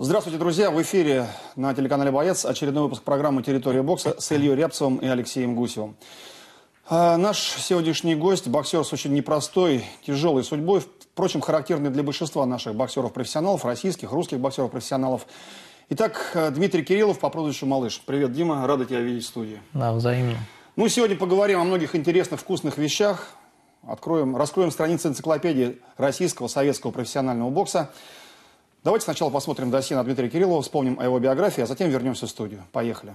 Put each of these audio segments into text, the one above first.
Здравствуйте, друзья! В эфире на телеканале «Боец» очередной выпуск программы «Территория бокса» с Ильей Рябцевым и Алексеем Гусевым. Наш сегодняшний гость – боксер с очень непростой, тяжелой судьбой, впрочем, характерный для большинства наших боксеров-профессионалов, российских, русских боксеров-профессионалов. Итак, Дмитрий Кириллов по прозвищу Малыш. Привет, Дима, рада тебя видеть в студии. Да, взаимно. Мы сегодня поговорим о многих интересных, вкусных вещах. Раскроем страницы энциклопедии российского, советского профессионального бокса. Давайте сначала посмотрим досье на Дмитрия Кириллова, вспомним о его биографии, а затем вернемся в студию. Поехали.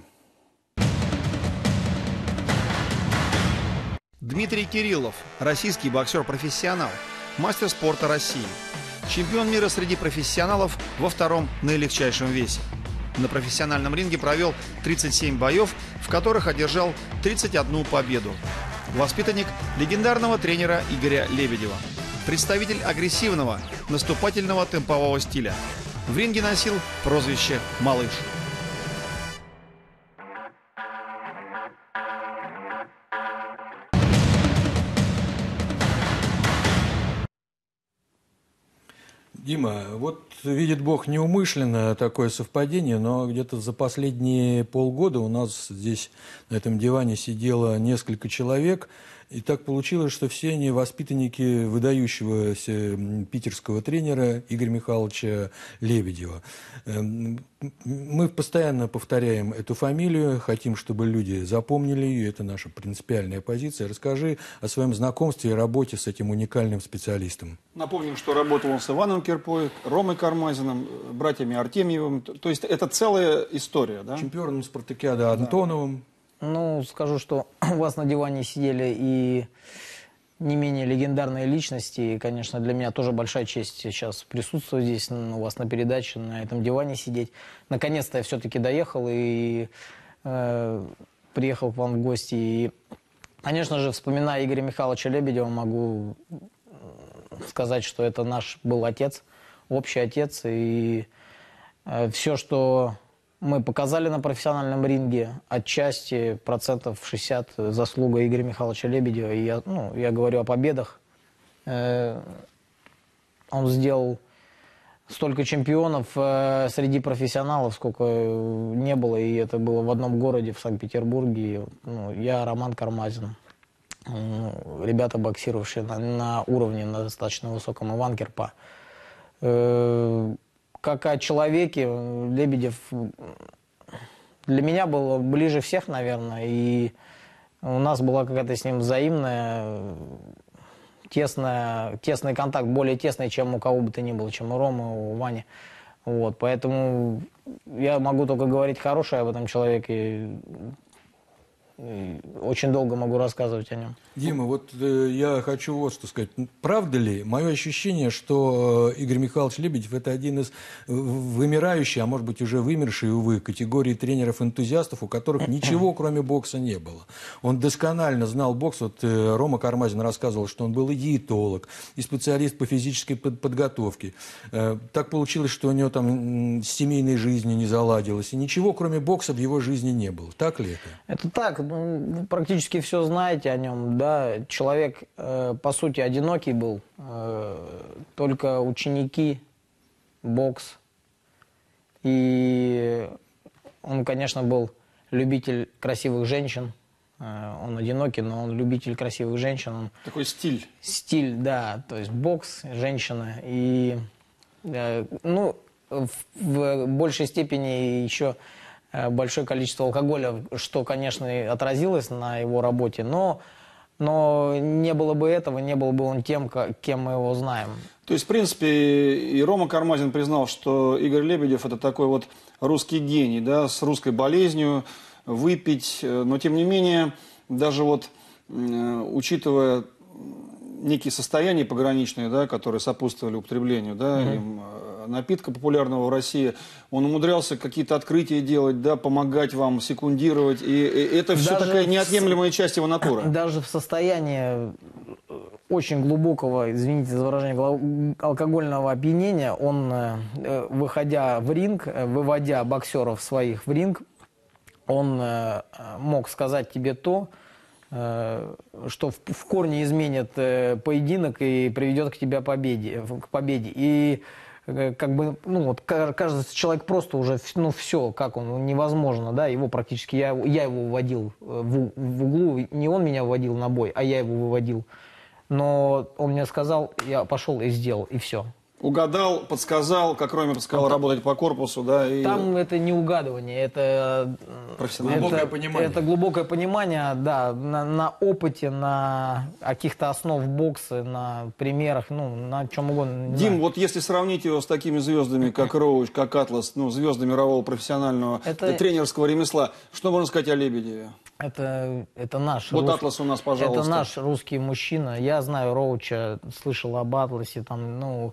Дмитрий Кириллов – российский боксер-профессионал, мастер спорта России, чемпион мира среди профессионалов во втором наилегчайшем весе. На профессиональном ринге провел 37 боев, в которых одержал 31 победу. Воспитанник легендарного тренера Игоря Лебедева. Представитель агрессивного, наступательного темпового стиля. В ринге носил прозвище «Малыш». Дима, вот видит Бог неумышленно такое совпадение, но где-то за последние полгода у нас здесь на этом диване сидело несколько человек, и так получилось, что все они воспитанники выдающегося питерского тренера Игоря Михайловича Лебедева. Мы постоянно повторяем эту фамилию, хотим, чтобы люди запомнили ее, это наша принципиальная позиция. Расскажи о своем знакомстве и работе с этим уникальным специалистом. Напомним, что работал он с Иваном Кирпой, Ромой Кармазиным, братьями Артемьевым. То есть это целая история, да? Чемпионом спартакиады Антоновым. Ну, скажу, что у вас на диване сидели и не менее легендарные личности. И, конечно, для меня тоже большая честь сейчас присутствовать здесь, у вас на передаче, на этом диване сидеть. Наконец-то я все-таки доехал и приехал к вам в гости. И, конечно же, вспоминая Игоря Михайловича Лебедева, могу сказать, что это наш был отец, общий отец. И все, что мы показали на профессиональном ринге, отчасти процентов 60 заслуга Игоря Михайловича Лебедева. И я говорю о победах. Он сделал столько чемпионов среди профессионалов, сколько не было. И это было в одном городе, в Санкт-Петербурге. Я, Роман Кармазин. Ребята, боксировавшие на уровне на достаточно высоком, Иван Кирпа. Как о человеке, Лебедев для меня был ближе всех, наверное, и у нас была какая-то с ним взаимная, тесный контакт, более тесный, чем у кого бы то ни было, чем у Ромы, у Вани. Вот, поэтому я могу только говорить хорошее об этом человеке. И очень долго могу рассказывать о нем. Дима, вот я хочу вот что сказать. Правда ли, мое ощущение, что Игорь Михайлович Лебедев – это один из вымирающих, а может быть уже вымерший, увы, категории тренеров-энтузиастов, у которых ничего кроме бокса не было. Он досконально знал бокс. Вот Рома Кармазин рассказывал, что он был и диетолог, и специалист по физической подготовке. Так получилось, что у него там с семейной жизнью не заладилось, и ничего кроме бокса в его жизни не было. Так ли это? Это так. Вы практически все знаете о нем, да. Человек, по сути, одинокий был. Только ученики, бокс. И он, конечно, был любитель красивых женщин. Он одинокий, но он любитель красивых женщин. Такой стиль. Стиль, да. То есть бокс, женщина. И, в большей степени еще большое количество алкоголя, что, конечно, и отразилось на его работе, но не было бы этого, не был бы он тем, кем мы его знаем. То есть, в принципе, и Рома Кармазин признал, что Игорь Лебедев – это такой вот русский гений, да, с русской болезнью, выпить, но, тем не менее, даже вот учитывая некие состояния пограничные, да, которые сопутствовали употреблению, да, напитка популярного в России, он умудрялся какие-то открытия делать, да, помогать вам, секундировать, и это все такая неотъемлемая часть его натуры. Даже в состоянии очень глубокого, извините за выражение, алкогольного опьянения, он, выходя в ринг, выводя боксеров своих в ринг, он мог сказать тебе то, что в корне изменит поединок и приведет к тебе к победе. И как бы, ну, вот кажется, человек просто уже, ну, все, как он, невозможно, да, его практически, я его выводил в углу, не он меня выводил на бой, а я его выводил. Но он мне сказал, я пошел и сделал, и все. Угадал, подсказал, как Роме подсказал, работать по корпусу, да. И... Там это не угадывание, это глубокое понимание. Это глубокое понимание, да, на опыте, на каких-то основ бокса, на примерах, ну, на чем угодно. Дим, вот если сравнить его с такими звездами, как Роуч, как Атлас, ну, звезды мирового профессионального тренерского ремесла, что можно сказать о Лебедеве? Это наш вот Атлас у нас, пожалуйста. Это наш русский мужчина. Я знаю Роуча, слышал об Атласе, там, ну...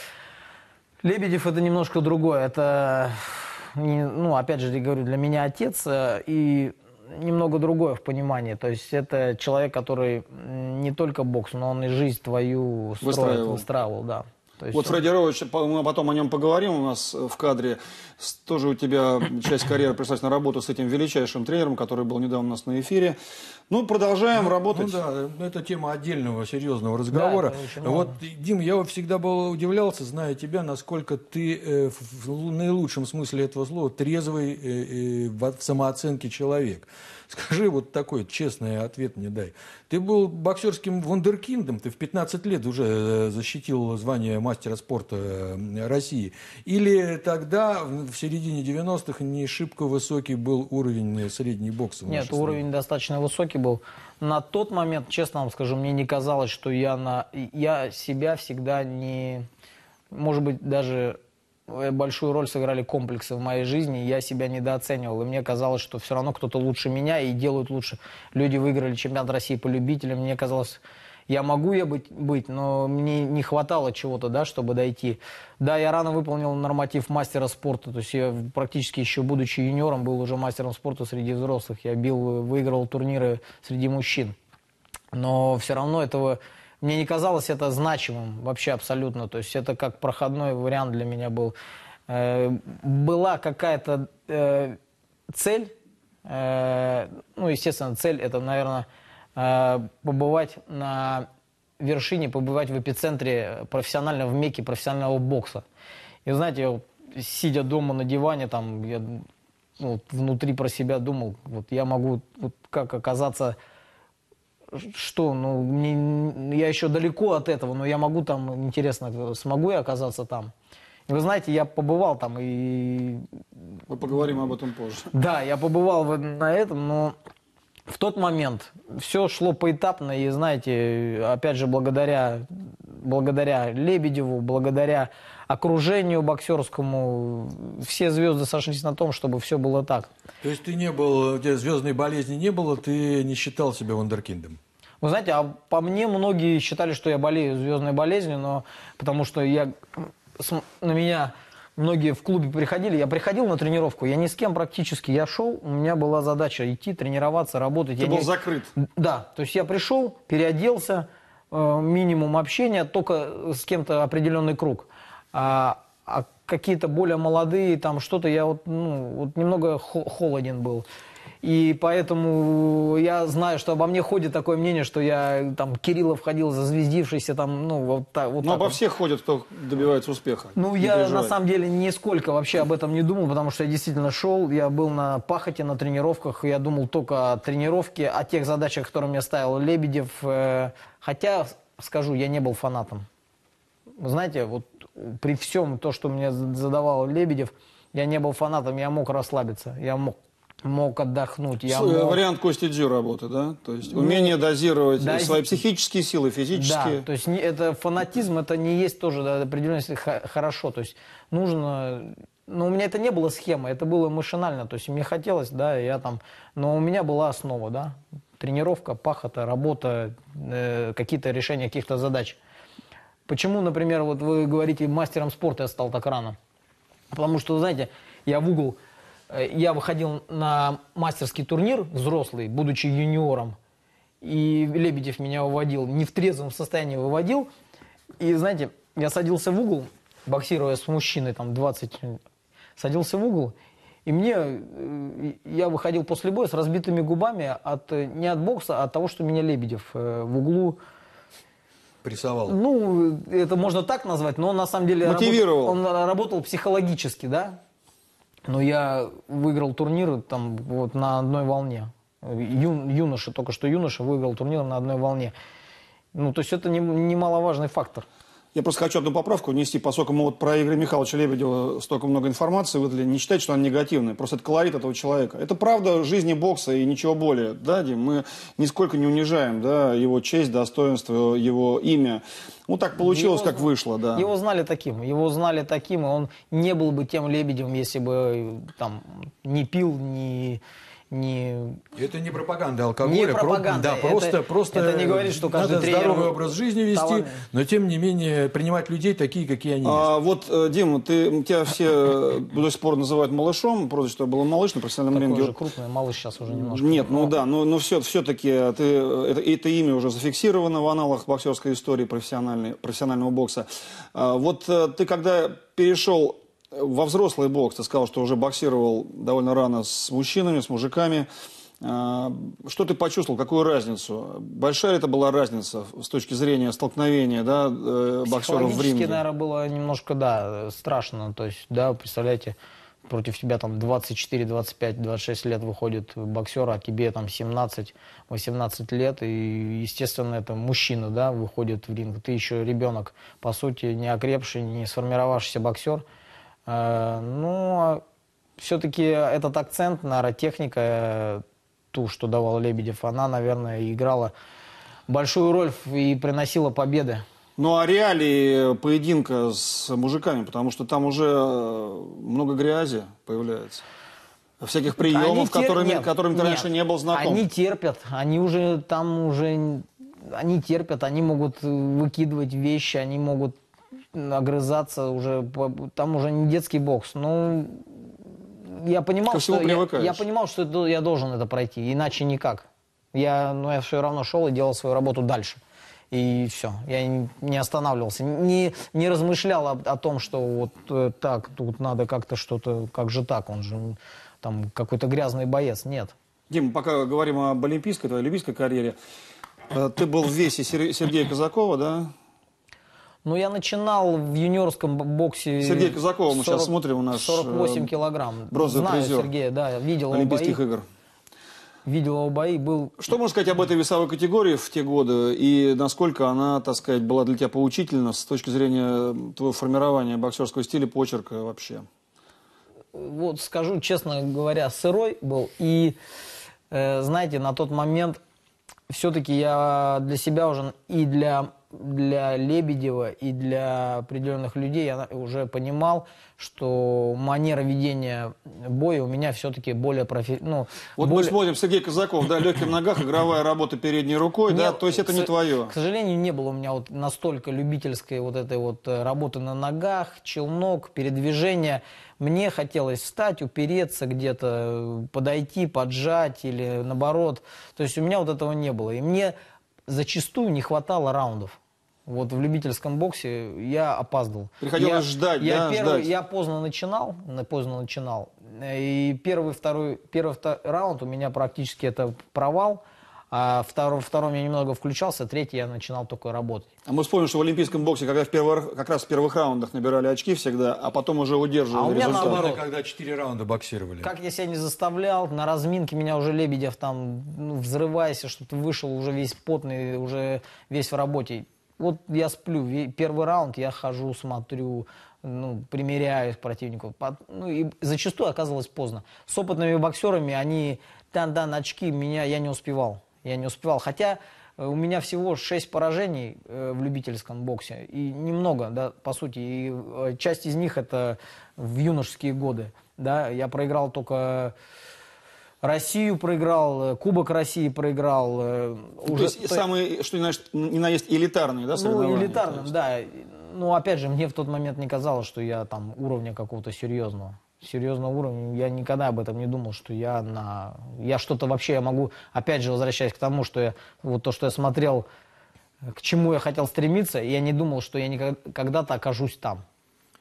Лебедев это немножко другое. Это, ну, опять же, я говорю, для меня отец и немного другое в понимании. То есть это человек, который не только бокс, но он и жизнь твою выстраивал, да. То есть вот Фредди Роуч, мы потом о нем поговорим у нас в кадре. Тоже у тебя часть карьеры пришлась на работу с этим величайшим тренером, который был недавно у нас на эфире. Ну, продолжаем работать. Ну да, это тема отдельного серьезного разговора. Да, вот, Дим, я всегда был удивлялся, зная тебя, насколько ты в наилучшем смысле этого слова трезвый в самооценке человек. Скажи вот такой честный ответ мне дай. Ты был боксерским вундеркиндом, ты в 15 лет уже защитил звание мастера спорта России. Или тогда, в середине 90-х, не шибко высокий был уровень средней бокса? Нет, уровень достаточно высокий был. На тот момент, честно вам скажу, мне не казалось, что я себя всегда не... Может быть, даже... большую роль сыграли комплексы в моей жизни, я себя недооценивал, и мне казалось, что все равно кто-то лучше меня и делают лучше. Люди выиграли чемпионат России по любителям, мне казалось, я могу быть, но мне не хватало чего-то, да, чтобы дойти. Да, я рано выполнил норматив мастера спорта, то есть я практически еще будучи юниором был уже мастером спорта среди взрослых, я выигрывал турниры среди мужчин, но все равно этого... Мне не казалось это значимым вообще абсолютно. То есть это как проходной вариант для меня был. Была какая-то цель. Ну, естественно, цель это, наверное, побывать на вершине, побывать в эпицентре профессионального, в мекке профессионального бокса. И знаете, сидя дома на диване, там, я внутри про себя думал, вот я могу как оказаться... Что, ну, я еще далеко от этого, но я могу там, интересно, смогу я оказаться там? И вы знаете, я побывал там и... Мы поговорим об этом позже. Да, я побывал на этом, но в тот момент все шло поэтапно, и знаете, опять же, благодаря Лебедеву, благодаря окружению боксерскому, все звезды сошлись на том, чтобы все было так. То есть ты не был, у тебя звездной болезни не было, ты не считал себя вундеркиндом? Вы знаете, а по мне многие считали, что я болею звездной болезнью, но потому что на меня многие в клубе приходили, я приходил на тренировку, я ни с кем практически, я шел, у меня была задача идти, тренироваться, работать. Ты был закрыт? Да, то есть я пришел, переоделся, минимум общения, только с кем-то определенный круг. А какие-то более молодые, там что-то, я вот немного холоден был. И поэтому я знаю, что обо мне ходит такое мнение, что я там Кириллов ходил зазвездившийся, там, вот так. Но обо всех ходят, кто добивается успеха. Ну, я на самом деле нисколько вообще об этом не думал, потому что я действительно шел, я был на пахоте, на тренировках, я думал только о тренировке, о тех задачах, которые мне ставил Лебедев. Хотя, скажу, я не был фанатом. Вы знаете, вот при всем то, что мне задавал Лебедев, я не был фанатом, я мог расслабиться, я мог отдохнуть. Вариант Кости Дзю работы, да? То есть умение дозировать свои психические силы, физические. Да, то есть это фанатизм, это не есть тоже до определенности хорошо. То есть нужно... Но у меня это не было схемы, это было машинально. То есть мне хотелось, да, я там... Но у меня была основа, да. Тренировка, пахота, работа, какие-то решения каких-то задач. Почему, например, вот вы говорите, мастером спорта я стал так рано? Потому что, знаете, я выходил на мастерский турнир взрослый, будучи юниором, и Лебедев меня выводил, не в трезвом состоянии выводил. И, знаете, я садился в угол, боксируя с мужчиной, там, 20, садился в угол, и я выходил после боя с разбитыми губами не от бокса, а от того, что меня Лебедев в углу прессовал? Ну, это можно так назвать, но он на самом деле Мотивировал. он работал психологически, да. Но я выиграл турнир там вот на одной волне. Юноша, только что юноша выиграл турнир на одной волне. Ну, то есть это немаловажный фактор. Я просто хочу одну поправку внести, поскольку мы вот про Игоря Михайловича Лебедева столько много информации выдали, не считайте, что она негативная, просто это колорит этого человека. Это правда жизни бокса и ничего более, да, Дим? Мы нисколько не унижаем, да, его честь, достоинство, его имя. Ну, так получилось, как вышло, да. Его знали таким, и он не был бы тем Лебедевым, если бы там не пил, не... Это не пропаганда алкоголя. Не пропаганда. Да, просто это не говорит, что каждый надо тренер... здоровый образ жизни вести, но тем не менее принимать людей такие, какие они есть. Вот, Дима, тебя все до сих пор называют малышом, прозвище было малыш на профессиональном Такой ринге. же крупный, малыш сейчас уже немножко. Нет, ну да, но все-таки это имя уже зафиксировано в аналах боксерской истории профессионального бокса. Вот ты когда перешел во взрослый бокс, ты сказал, что уже боксировал довольно рано с мужчинами, с мужиками. Что ты почувствовал, какую разницу? Большая это была разница с точки зрения столкновения, да, боксеров в ринге? Наверное, было немножко, да, страшно. То есть, да, представляете, против тебя там 24, 25, 26 лет выходит боксер, а тебе там 17, 18 лет. И, естественно, это мужчина, да, выходит в ринг. Ты еще ребенок, по сути, не окрепший, не сформировавшийся боксер. Но все-таки этот акцент, наверное, техника, ту, что давал Лебедев, она, наверное, играла большую роль и приносила победы. Ну, а реалии поединка с мужиками, потому что там уже много грязи появляется. Всяких приемов, которыми ты раньше не был знаком. Они терпят, они терпят, они могут выкидывать вещи, они могут огрызаться уже, там уже не детский бокс. Ну, я понимал, что я должен это пройти, иначе никак. Я все равно шел и делал свою работу дальше. И все, я не останавливался, не размышлял о том, что вот так, тут надо как-то что-то, как же так, он же там какой-то грязный боец, нет. Дим, пока говорим об твоей олимпийской карьере, ты был в весе Сергея Казакова, да? Ну, я начинал в юниорском боксе. Сергей Казакова, мы сейчас смотрим, у нас 48 килограмм. Бронзовый Знаю призер Сергея, да, видел Олимпийских игр. Видел его бои, был... Что можно сказать об этой весовой категории в те годы и насколько она, так сказать, была для тебя поучительна с точки зрения твоего формирования боксерского стиля, почерка вообще? Вот скажу честно говоря, сырой был. И, знаете, на тот момент все-таки я для себя уже и для Лебедева, и для определенных людей я уже понимал, что манера ведения боя у меня все-таки более профессиональная. Мы смотрим, Сергей Казаков, да, легкий в ногах, игровая работа передней рукой, да, то есть это не твое. К сожалению, не было у меня вот настолько любительской вот этой вот работы на ногах, челнок, передвижения. Мне хотелось встать, упереться где-то, подойти, поджать или наоборот. То есть у меня вот этого не было. И мне зачастую не хватало раундов. Вот в любительском боксе я опаздывал. Приходилось ждать. Я поздно начинал. И первый, второй раунд у меня практически это провал. А втором я немного включался, третий я начинал только работать. А мы вспомним, что в олимпийском боксе как раз в первых раундах набирали очки всегда, а потом уже удерживали результат. Наоборот, когда 4 раунда боксировали. Как я себя не заставлял, на разминке меня уже Лебедев там, взрывайся, что ты вышел уже весь потный, уже весь в работе. Вот я сплю, первый раунд я хожу, смотрю, примеряюсь к противнику. И зачастую оказывалось поздно. С опытными боксерами они, очки, я не успевал. Хотя у меня всего 6 поражений в любительском боксе. И немного, да, по сути. И часть из них это в юношеские годы. Да. Я проиграл только... Россию проиграл, Кубок России проиграл. То есть самый, что ни на есть, элитарный, да, соревнования? Элитарным, да. Опять же, мне в тот момент не казалось, что я там уровня какого-то серьезного уровня. Я никогда об этом не думал, что я что-то вообще я могу, опять же, возвращаясь к тому, что то, что я смотрел, к чему я хотел стремиться, я не думал, что я когда-то окажусь там.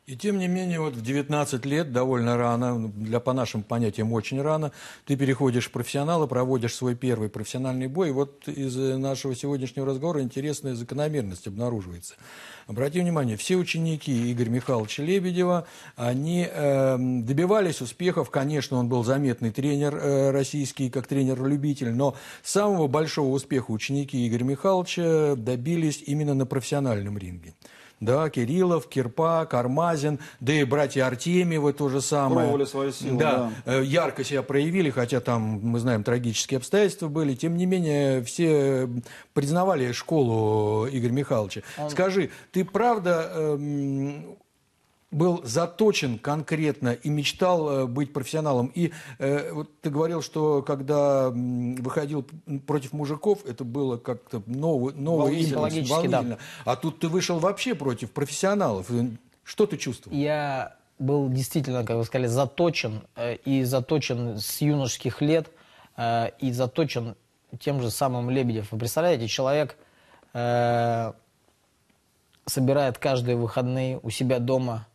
И тем не менее, вот в 19 лет, довольно рано, по нашим понятиям очень рано, ты переходишь в профессионала, проводишь свой первый профессиональный бой. И вот из нашего сегодняшнего разговора интересная закономерность обнаруживается. Обрати внимание, все ученики Игоря Михайловича Лебедева, они добивались успехов. Конечно, он был заметный тренер российский, как тренер-любитель, но самого большого успеха ученики Игоря Михайловича добились именно на профессиональном ринге. Да, Кириллов, Кирпа, Кармазин, да и братья Артемьевы то же самое. Пробовали свои силы, да. Ярко себя проявили, хотя там, мы знаем, трагические обстоятельства были. Тем не менее, все признавали школу Игоря Михайловича. Скажи, ты правда был заточен конкретно и мечтал быть профессионалом? И вот ты говорил, что когда выходил против мужиков, это было как-то новое волнительно. Да. А тут ты вышел вообще против профессионалов. Что ты чувствовал? Я был действительно, как вы сказали, заточен. И заточен с юношеских лет. И заточен тем же самым Лебедев. Вы представляете, человек собирает каждые выходные у себя дома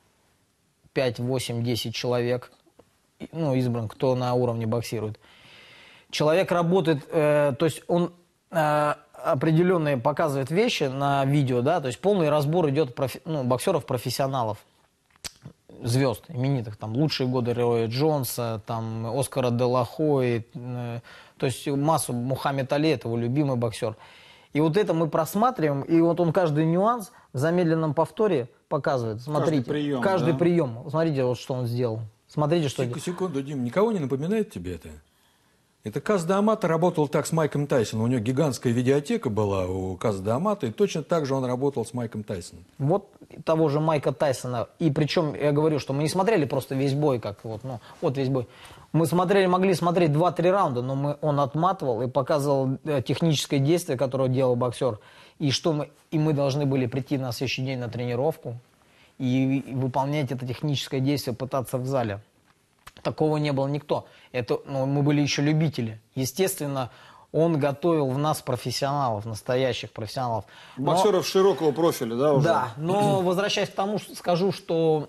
5, 8, 10 человек, ну, избран, кто на уровне боксирует. Человек работает, то есть он определенные показывает вещи на видео, да, то есть полный разбор идет боксеров-профессионалов, звезд именитых, там, лучшие годы Роя Джонса, там, Оскара де ла Хойи, то есть массу, Мухаммед Али, это его любимый боксер. И вот это мы просматриваем, и вот он каждый нюанс в замедленном повторе показывает. Смотрите, каждый прием. Смотрите, вот что он сделал. Смотрите, что делает. Секунду, Дим, никого не напоминает тебе это? Это Каз де Амато работал так с Майком Тайсоном. У него гигантская видеотека была у Каза де Амато, и точно так же он работал с Майком Тайсоном. Вот того же Майка Тайсона. И причем, я говорю, что мы не смотрели просто весь бой, как вот, ну, вот весь бой. Мы могли смотреть 2-3 раунда, но он отматывал и показывал техническое действие, которое делал боксер. И мы должны были прийти на следующий день на тренировку и выполнять это техническое действие, пытаться в зале. Такого не было никто. Мы были еще любители. Естественно, он готовил в нас профессионалов, настоящих профессионалов. Боксеров широкого профиля, да, уже? Да, но возвращаясь к тому, скажу, что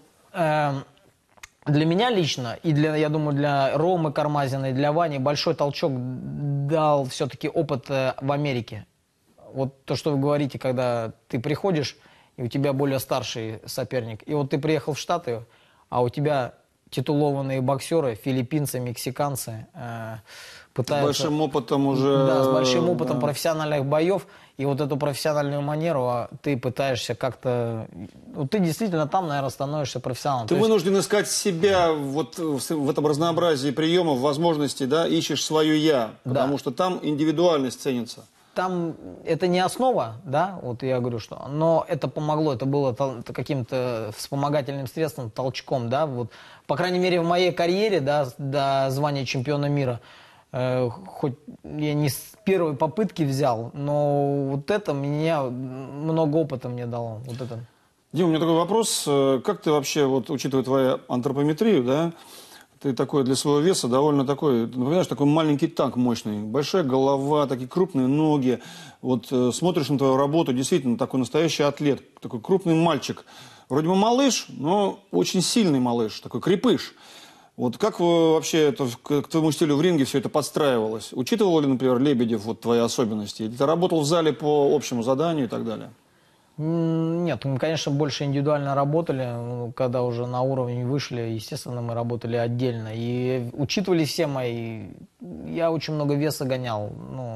для меня лично, и я думаю, для Ромы Кармазина, и для Вани большой толчок дал все-таки опыт в Америке. Вот то, что вы говорите, когда ты приходишь, и у тебя более старший соперник. И вот ты приехал в Штаты, а у тебя титулованные боксеры, филиппинцы, мексиканцы, пытаются... С большим опытом уже... Да, с большим опытом профессиональных боев. И вот эту профессиональную манеру ты пытаешься как-то... Вот ты действительно там, наверное, становишься профессионалом. Ты вынужден искать себя вот в этом разнообразии приемов, возможностей, да, ищешь свое «я», потому что там индивидуальность ценится. Там это не основа, да, вот я говорю, что, но это помогло, это было каким-то вспомогательным средством, толчком, да, вот, по крайней мере, в моей карьере, да, до звания чемпиона мира, хоть я не с первой попытки взял, но вот это много опыта мне дало, вот это. Дима, у меня такой вопрос, как ты вообще, вот, учитывая твою антропометрию, да, ты такой для своего веса довольно такой, ты напоминаешь, такой маленький танк мощный, большая голова, такие крупные ноги. Вот смотришь на твою работу, действительно такой настоящий атлет, такой крупный мальчик. Вроде бы малыш, но очень сильный малыш, такой крепыш. Вот как вообще это, к твоему стилю в ринге все это подстраивалось? Учитывал ли, например, Лебедев вот твои особенности? Или ты работал в зале по общему заданию и так далее? Нет, мы, конечно, больше индивидуально работали, когда уже на уровень вышли, естественно, мы работали отдельно. И учитывали все мои... Я очень много веса гонял,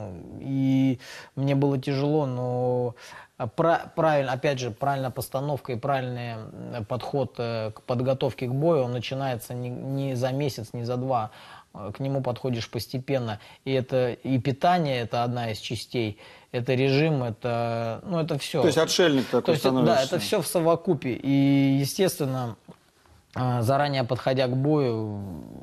и мне было тяжело, но правильно, опять же, правильная постановка и правильный подход к подготовке к бою, он начинается не за месяц, не за два. К нему подходишь постепенно. И питание – это одна из частей. Это режим, это все. То есть отшельник такой становишься. Да, это все в совокупе. И, естественно, заранее подходя к бою,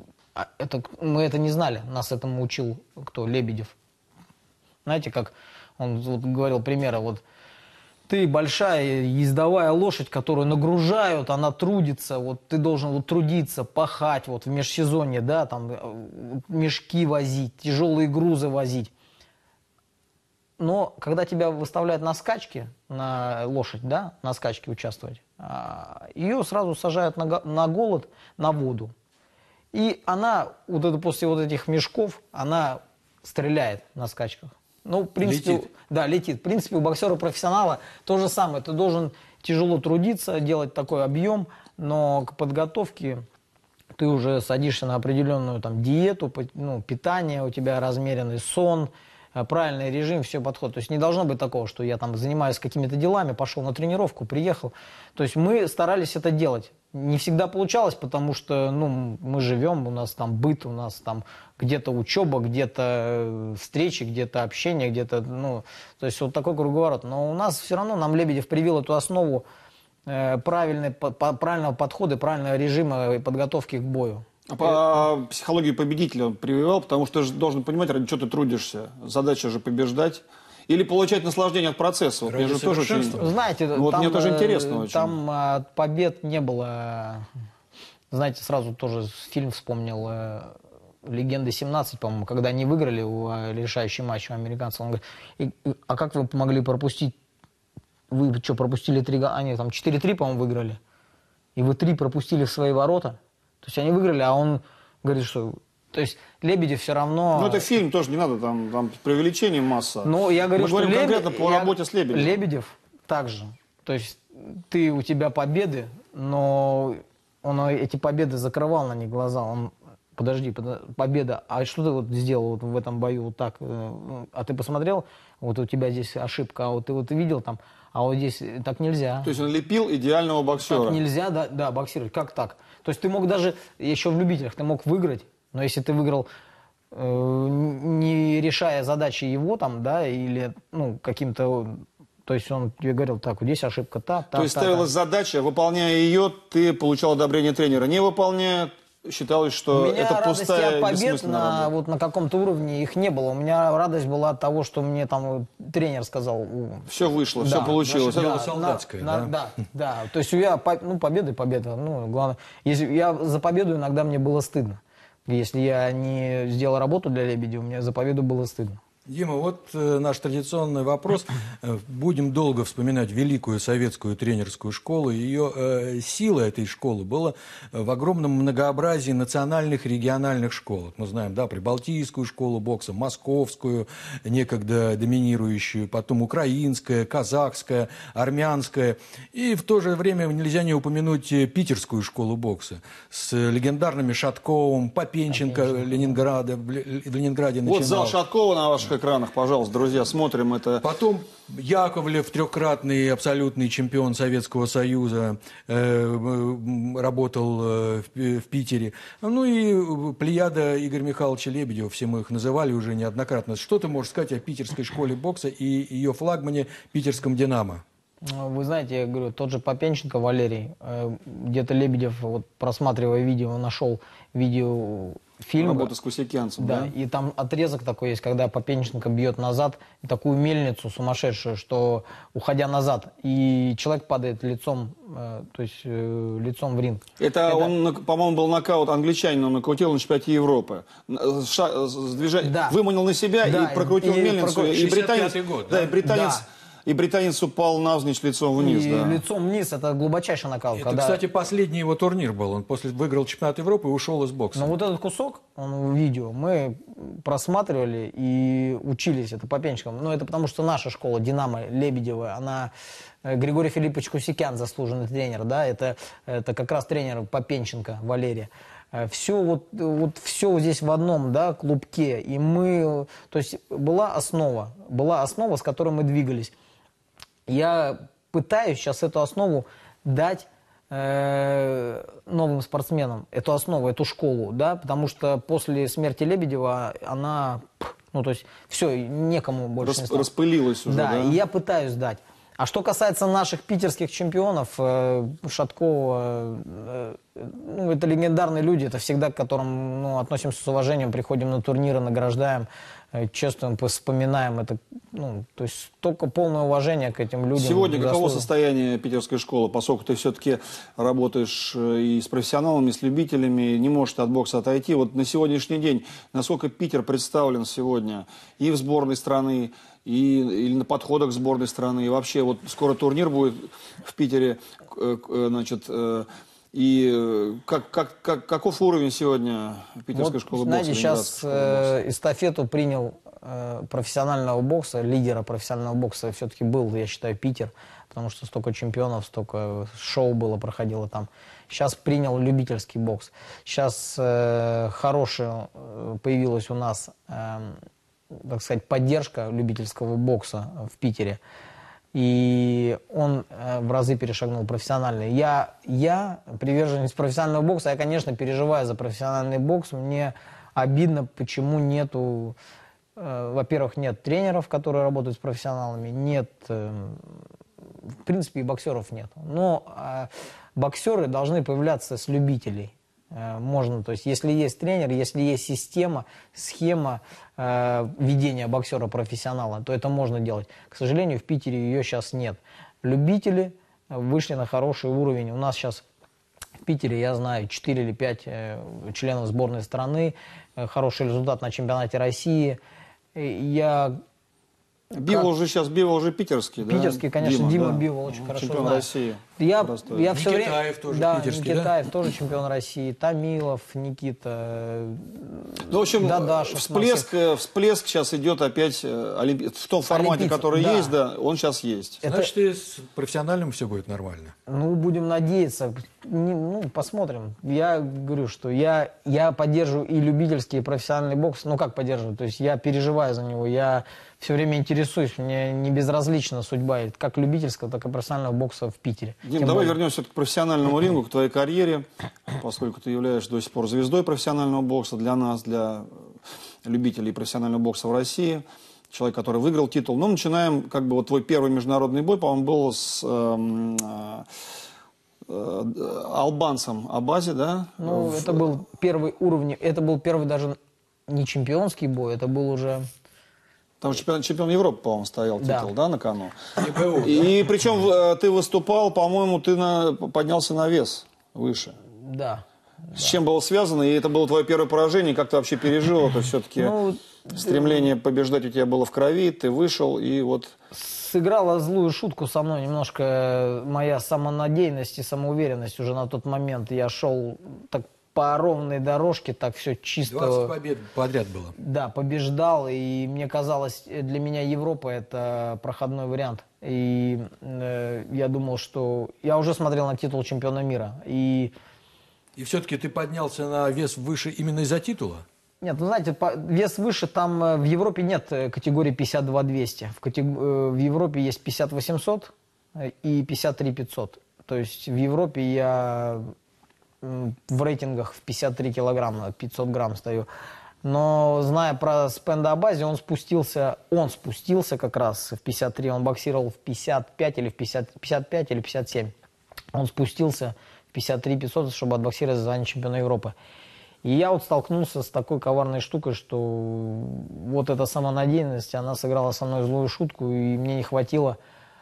мы это не знали. Нас этому учил кто? Лебедев. Знаете, как он вот говорил примеры, вот ты большая ездовая лошадь, которую нагружают, она трудится, вот ты должен вот трудиться, пахать вот в межсезонье, да, там мешки возить, тяжелые грузы возить. Но когда тебя выставляют на скачки, на лошадь, да, на скачке участвовать, ее сразу сажают на голод, на воду. И она, вот это, после вот этих мешков, она стреляет на скачках. Ну, в принципе, летит. Да, летит. В принципе, у боксера-профессионала то же самое. Ты должен тяжело трудиться, делать такой объем, но к подготовке ты уже садишься на определенную там диету, ну, питание, у тебя размеренный сон, правильный режим, все подходит. То есть не должно быть такого, что я там занимаюсь какими-то делами, пошел на тренировку, приехал. То есть мы старались это делать. Не всегда получалось, потому что, ну, мы живем, у нас там быт, у нас там где-то учеба, где-то встречи, где-то общение, где-то, ну, то есть вот такой круговорот. Но у нас все равно, нам Лебедев привил эту основу правильного подхода, правильного режима и подготовки к бою. А по психологии победителя он прививал, потому что ты же должен понимать, ради чего ты трудишься. Задача же побеждать. Или получать наслаждение от процесса. Вот мне же тоже очень... Знаете, вот там, мне тоже интересно очень. Там от побед не было. Знаете, сразу тоже фильм вспомнил «Легенды 17», по-моему, когда они выиграли решающий матч у американцев. Он говорит, а как вы могли пропустить? Вы что, пропустили 3 гола? Они там 4-3, по-моему, выиграли. И вы 3 пропустили в свои ворота. То есть они выиграли, а он говорит, что... То есть Лебедев все равно... Ну, это фильм тоже, не надо, там преувеличение масса. Ну, я говорю, мы говорим конкретно по работе с Лебедевым. Лебедев также. То есть у тебя победы, но он эти победы закрывал на них глаза. Он, подожди, победа, а что ты вот сделал вот в этом бою вот так? А ты посмотрел, вот у тебя здесь ошибка, а вот ты вот видел там, а вот здесь так нельзя. То есть он лепил идеального боксера. Так нельзя, да, боксировать. Как так? То есть ты мог даже, еще в любителях, ты мог выиграть, но если ты выиграл, не решая задачи его там, да, или, ну, каким-то... То есть он тебе говорил, так, вот здесь ошибка, То есть ставилась задача, выполняя ее, ты получал одобрение тренера. Не выполняя, считалось, что это пустая, побед бессмысленная работа. вот на каком-то уровне их не было. У меня радость была от того, что мне там тренер сказал. Все вышло, да, все получилось. Наше дело солдатское, да? Да. То есть я, ну, победа. Ну, главное, если я за победу иногда мне было стыдно. Если я не сделал работу для Лебедева, мне за победу было стыдно. Дима, вот наш традиционный вопрос. Будем долго вспоминать великую советскую тренерскую школу. Ее сила этой школы была в огромном многообразии национальных и региональных школ. Мы знаем, да, прибалтийскую школу бокса, московскую, некогда доминирующую, потом украинская, казахская, армянская. И в то же время нельзя не упомянуть питерскую школу бокса с легендарными Шатковым, Попенченко в Ленинграде начинал. Вот зал Шаткова на ваших экранах, пожалуйста, друзья, смотрим это. Потом Яковлев, трехкратный абсолютный чемпион Советского Союза, работал в Питере. Ну и плеяда Игоря Михайловича Лебедева, все мы их называли уже неоднократно. Что ты можешь сказать о питерской школе бокса и ее флагмане питерском «Динамо»? Вы знаете, я говорю, тот же Попенченко Валерий, где-то Лебедев, вот просматривая видео, нашел фильм. Работа с Кусякянцем, да? И там отрезок такой есть, когда Попенченко бьет назад такую мельницу сумасшедшую, что уходя назад, и человек падает лицом, то есть лицом в ринг. Это он, по-моему, был нокаут англичанина, он нокаутировал на чемпионате Европы. Выманил на себя и прокрутил мельницу. И британец... И британец упал навзничь лицом вниз. И лицом вниз, это глубочайший нокаут. Это, кстати, последний его турнир был. Он выиграл чемпионат Европы и ушел из бокса. Но вот этот кусок, видео, мы просматривали и учились. Это Попенченко. Но это потому, что наша школа, Динамо, Лебедева, она... Григорий Филиппович Кусякян, заслуженный тренер, да, это как раз тренер Попенченко Валерия. Все вот все здесь в одном, да, клубке. И мы... То есть была основа, с которой мы двигались. Я пытаюсь сейчас эту основу дать новым спортсменам, эту основу, эту школу, да, потому что после смерти Лебедева она, ну, то есть все, некому больше не стало. Распылилась уже, да? Да, и я пытаюсь дать. А что касается наших питерских чемпионов, Шаткова, ну, это легендарные люди, это всегда к которым, ну, относимся с уважением, приходим на турниры, награждаем. чувствуем, вспоминаем это. Ну, то есть только полное уважение к этим людям. Сегодня каково состояние питерской школы, поскольку ты все-таки работаешь и с профессионалами, и с любителями, не можешь от бокса отойти. Вот на сегодняшний день, насколько Питер представлен сегодня и в сборной страны, или на подходах сборной страны, и вообще вот скоро турнир будет в Питере, значит, и каков уровень сегодня питерской школы бокса? Знаете, сейчас эстафету принял профессионального бокса, лидера профессионального бокса все-таки был, я считаю, Питер, потому что столько чемпионов, столько шоу было, проходило там. Сейчас принял любительский бокс. Сейчас хорошая появилась у нас, так сказать, поддержка любительского бокса в Питере. И он в разы перешагнул профессиональный. Я приверженец профессионального бокса. Я, конечно, переживаю за профессиональный бокс. Мне обидно, почему нету... Во-первых, нет тренеров, которые работают с профессионалами. Нет... В принципе, и боксеров нет. Но боксеры должны появляться с любителей. Можно, то есть, если есть тренер, если есть система, схема ведения боксера-профессионала, то это можно делать. К сожалению, в Питере ее сейчас нет. Любители вышли на хороший уровень. У нас сейчас в Питере, я знаю, 4 или 5 членов сборной страны, хороший результат на чемпионате России. Бива уже питерский, да? Питерский, конечно, Дима Бива очень хорошо чемпион знает. России. Я все время... Никитаев тоже питерский, Никитаев тоже чемпион России, Томилов, Никита, Ну, в общем, Дадашев, всплеск сейчас идет опять в том формате, который есть, да, он сейчас есть. Значит, и с профессиональным все будет нормально. Ну, будем надеяться. Ну, посмотрим. Я говорю, что я поддерживаю и любительский, и профессиональный бокс. Ну, как поддерживаю? То есть я переживаю за него, я все время интересуюсь, мне не безразлична судьба как любительского, так и профессионального бокса в Питере. Дим, давай вернемся к профессиональному рингу, к твоей карьере, поскольку ты являешься до сих пор звездой профессионального бокса для нас, для любителей профессионального бокса в России, человек, который выиграл титул. Но начинаем, как бы, вот твой первый международный бой, по-моему, был с албанцем Абази, да? Ну, это был первый уровень, это был первый даже не чемпионский бой, это был уже... Там чемпион Европы, по-моему, стоял титул, да, на кону. И причем ты выступал, по-моему, ты поднялся на вес выше. Да. С чем было связано? И это было твое первое поражение. Как ты вообще пережил это? Все-таки стремление побеждать у тебя было в крови, ты вышел и вот... Сыграла злую шутку со мной немножко моя самонадеянность и самоуверенность уже на тот момент. Я шел так по ровной дорожке, так все чисто... 20 побед подряд было. Да, побеждал, и мне казалось, для меня Европа это проходной вариант. И я думал, что... Я уже смотрел на титул чемпиона мира. И все-таки ты поднялся на вес выше именно из-за титула? Нет, ну знаете, вес выше, там в Европе нет категории 52-200. В Европе есть 50-800 и 53-500. То есть в Европе я... в рейтингах в 53 килограмма, 500 грамм стою. Но зная про Спенда Абази, он спустился как раз в 53, он боксировал в 55 или в 55 или 57. Он спустился в 53 500, чтобы отбоксировать звание чемпиона Европы. И я вот столкнулся с такой коварной штукой, что вот эта самонадеянность, она сыграла со мной злую шутку, и мне не хватило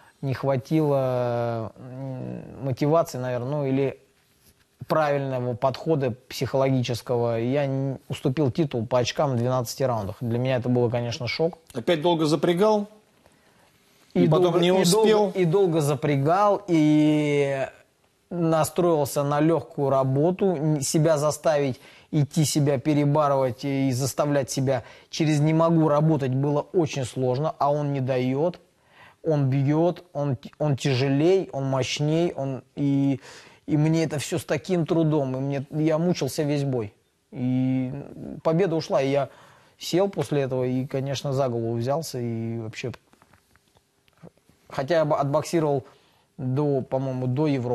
мотивации, наверное, ну или правильного подхода психологического. Я уступил титул по очкам в 12 раундах. Для меня это было, конечно, шок. Опять долго запрягал? И потом не успел? И долго запрягал, и настроился на легкую работу, себя заставить идти, себя перебарывать и заставлять себя через «не могу» работать было очень сложно, а он не дает, он бьет, он тяжелей, он мощней, и мне это все с таким трудом, я мучился весь бой. И победа ушла, и я сел после этого и, конечно, за голову взялся, и вообще... Хотя я отбоксировал по-моему, до Европы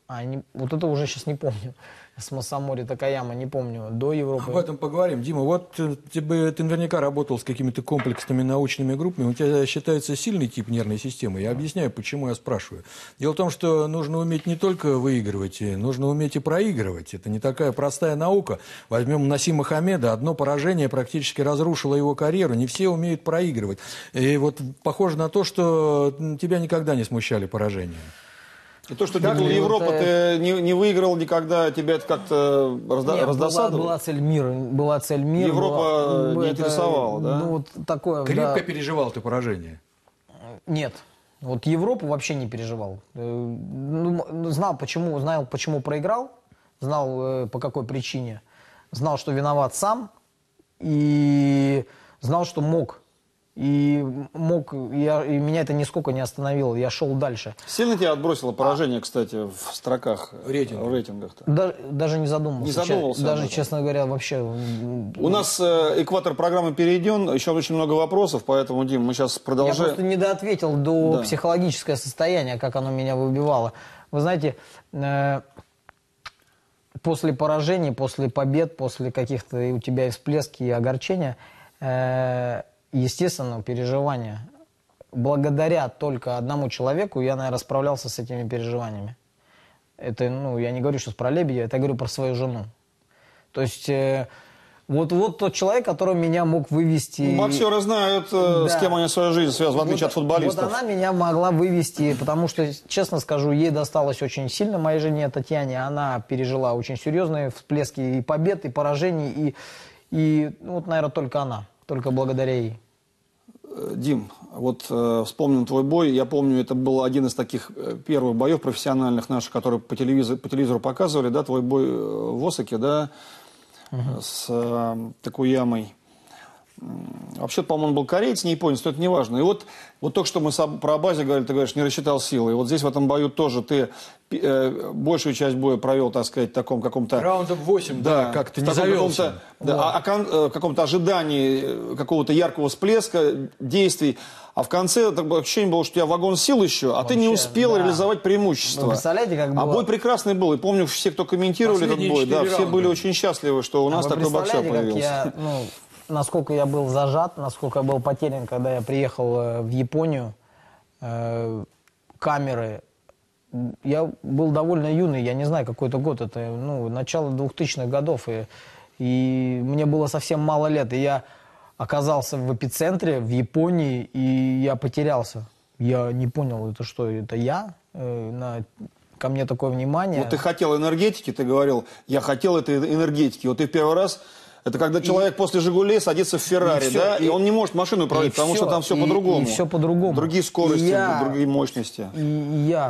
Вот это уже сейчас не помню. С Масамори Такаяма, не помню, до Европы. Об этом поговорим. Дима, вот ты наверняка работал с какими-то комплексными научными группами. У тебя считается сильный тип нервной системы. Я объясняю, почему я спрашиваю. Дело в том, что нужно уметь не только выигрывать, нужно уметь и проигрывать. Это не такая простая наука. Возьмем Насима Хамеда. Одно поражение практически разрушило его карьеру. Не все умеют проигрывать. И вот похоже на то, что тебя никогда не смущали поражения. И то, что титул Европы ты не выиграл никогда, тебя это как-то раздосадовало? Была цель мира. Европа не интересовала, да? Ну, вот такое, Крепко переживал ты поражение? Нет. Вот Европу вообще не переживал. Знал, почему проиграл, знал, по какой причине. Знал, что виноват сам, и знал, что мог. И меня это нисколько не остановило, я шел дальше. Сильно тебя отбросило поражение, кстати, в строках, в рейтингах? Даже не задумывался. Не задумывался? Даже, честно говоря, вообще... У нас экватор программы перейден, еще очень много вопросов, поэтому, Дим, мы сейчас продолжаем. Я просто недоответил до психологическое состояние, как оно меня выбивало. Вы знаете, после поражений, после побед, после каких-то у тебя и всплески, и огорчения... естественно, переживания. Благодаря только одному человеку я, наверное, справлялся с этими переживаниями. Это, я не говорю сейчас про Лебедя, это я говорю про свою жену. То есть, вот тот человек, который меня мог вывести... Боксеры знают, с кем они свою жизнь связывают, в отличие от футболистов. Вот она меня могла вывести, потому что, честно скажу, ей досталось очень сильно, моей жене Татьяне. Она пережила очень серьезные всплески и побед, и поражений, и наверное, только она. Только благодаря ей. Дим, вот вспомним твой бой. Я помню, это был один из таких первых боев профессиональных наших, которые по телевизору показывали, да, твой бой в Осаке, да, с Такуямой. Вообще-то, по-моему, он был кореец, не японец, но это не важно. И вот только что мы про Абази говорили, ты говоришь, не рассчитал силы. И вот здесь в этом бою тоже ты большую часть боя провел, так сказать, в таком каком-то... Раундов 8, да, как-то не завелся. В каком-то ожидании какого-то яркого всплеска, действий. А в конце ощущение было, что у тебя вагон сил еще, а вообще, ты не успел реализовать преимущество. Вы представляете, как было? А бой прекрасный был. И помню, все, кто комментировали этот бой, да, все были очень счастливы, что у нас такой боксер появился. Насколько я был зажат, насколько я был потерян, когда я приехал в Японию, камеры. Я был довольно юный, я не знаю, какой это год, это начало 2000-х годов, и мне было совсем мало лет, и я оказался в эпицентре, в Японии, и я потерялся. Я не понял, это что, это я? Ко мне такое внимание. Вот ты хотел энергетики, ты говорил, я хотел этой энергетики, вот ты в первый раз... Это когда человек после «Жигулей» садится в «Феррари», да? И он не может машину управлять, потому что там все по-другому. И все по-другому. Другие скорости, другие мощности. И я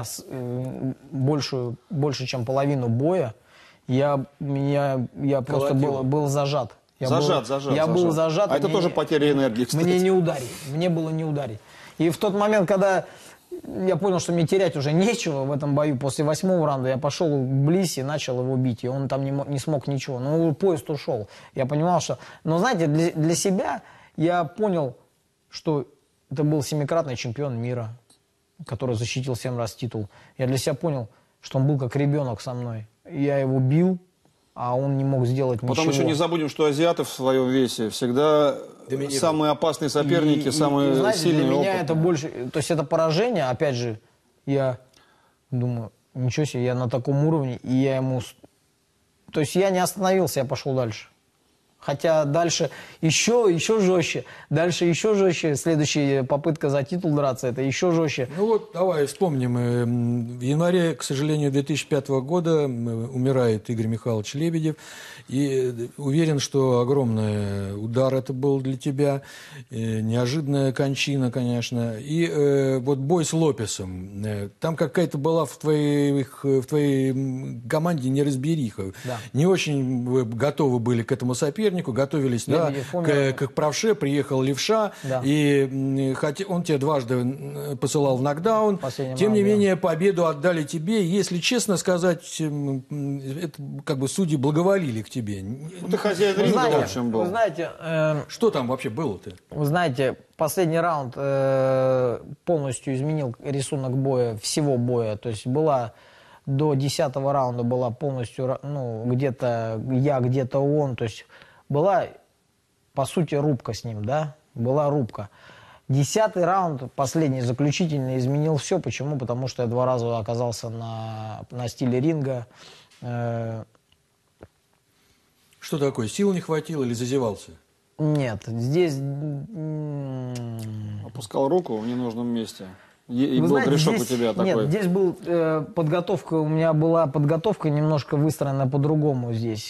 больше, чем половину боя, я просто был зажат. Я был зажат. А это тоже потеря энергии, кстати. Мне было не ударить. И в тот момент, когда я понял, что мне терять уже нечего в этом бою, после 8-го раунда я пошел к Блиси и начал его бить, и он там не смог ничего. Но поезд ушел. Я понимал, что... Но знаете, для себя я понял, что это был 7-кратный чемпион мира, который защитил 7 раз титул. Я для себя понял, что он был как ребенок со мной. Я его бил, а он не мог сделать ничего. Потом еще не забудем, что азиаты в своем весе всегда самые опасные соперники, самые знаете, сильные. Для меня это больше... То есть это поражение, опять же, я думаю, ничего себе, я на таком уровне, и я ему... То есть я не остановился, я пошел дальше. Хотя дальше еще жестче. Дальше еще жестче. Следующая попытка за титул драться, это еще жестче. Ну вот, давай вспомним. В январе, к сожалению, 2005 года умирает Игорь Михайлович Лебедев. И уверен, что огромный удар это был для тебя. Неожиданная кончина, конечно. И вот бой с Лопесом. Там какая-то была в твоей команде неразбериха. Да. Не очень готовы были к этому сопернику. Готовились к правше, приехал левша, да. И он тебя дважды посылал в нокдаун. Тем не менее, победу отдали тебе. Если честно сказать, это, как бы судьи благоволили к тебе. Ты хозяин ринга, в общем, был. Вы знаете, что там вообще было-то? Вы знаете, последний раунд полностью изменил рисунок боя, всего боя. То есть была до 10-го раунда была полностью, ну, где-то я, где-то он. То есть была, по сути, рубка с ним, да? Была рубка. 10-й раунд, последний, заключительный, изменил все. Почему? Потому что я 2 раза оказался на стиле ринга. Что такое? Сил не хватило или зазевался? Нет, здесь... Опускал руку в ненужном месте. И Вы был знаете, грешок здесь, у тебя такой. Нет, здесь был подготовка, у меня была подготовка немножко выстроена по-другому здесь.